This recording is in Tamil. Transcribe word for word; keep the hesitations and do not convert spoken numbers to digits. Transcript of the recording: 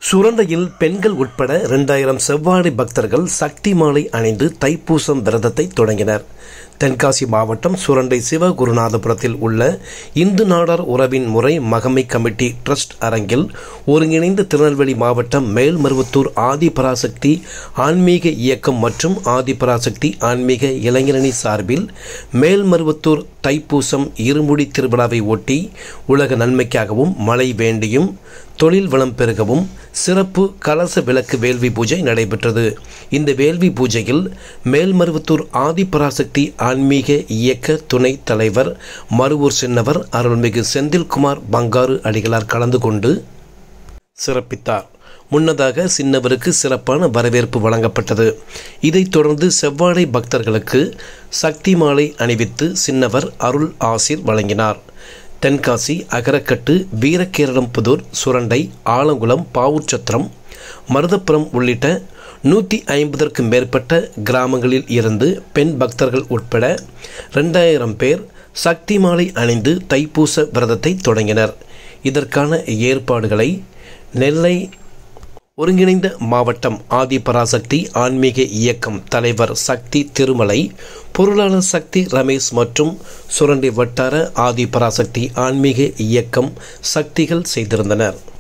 சுரண்டையில் பெண்கள் உட்பட இரண்டாயிரம் செவ்வாடை பக்தர்கள் சக்தி மாலை அணிந்து தைப்பூசம் விரதத்தை தொடங்கினர். தென்காசி மாவட்டம் சுரண்டை சிவகுருநாதபுரத்தில் உள்ள இந்து நாடார் உறவின் முறை மகமை கமிட்டி டிரஸ்ட் அரங்கில் ஒருங்கிணைந்த திருநெல்வேலி மாவட்டம் மேல்மருவத்தூர் ஆதிபராசக்தி ஆன்மீக இயக்கம் மற்றும் ஆதிபராசக்தி ஆன்மீக இளைஞரணி சார்பில் மேல்மருவத்தூர் தைப்பூசம் இருமுடி திருவிழாவை ஒட்டி உலக நன்மைக்காகவும் மழை வேண்டியும் தொழில் வளம் பெருகவும் சிறப்பு கலச விளக்கு வேள்வி பூஜை நடைபெற்றது. இந்த வேள்வி பூஜையில் மேல்மருவத்தூர் ஆதிபராசக்தி ஆன்மீக இயக்க துணை தலைவர் மருவூர் சின்னவர் அருள்மிகு செந்தில்குமார் பங்காரு அடிகளார் கலந்து கொண்டு சிறப்பித்தார். முன்னதாக சின்னவருக்கு சிறப்பான வரவேற்பு வழங்கப்பட்டது. இதைத் தொடர்ந்து செவ்வாடை பக்தர்களுக்கு சக்தி மாலை அணிவித்து சின்னவர் அருள் ஆசீர் வழங்கினார். தென்காசி, அகரக்கட்டு, வீரகேரளம்புதூர், சுரண்டை, ஆலங்குளம், பாவூர்சத்திரம், மருதப்புரம் உள்ளிட்ட நூற்றி ஐம்பதற்கும் மேற்பட்ட கிராமங்களில் இருந்து பெண் பக்தர்கள் உட்பட ரெண்டாயிரம் பேர் சக்தி மாலை அணிந்து தைப்பூச விரதத்தை தொடங்கினர். இதற்கான ஏற்பாடுகளை நெல்லை ஒருங்கிணைந்த மாவட்டம் ஆதிபராசக்தி ஆன்மீக இயக்கம் தலைவர் சக்தி திருமலை, பொருளாளர் சக்தி ரமேஷ் மற்றும் சுரண்டை வட்டார ஆதிபராசக்தி ஆன்மீக இயக்கம் சக்திகள் செய்திருந்தனர்.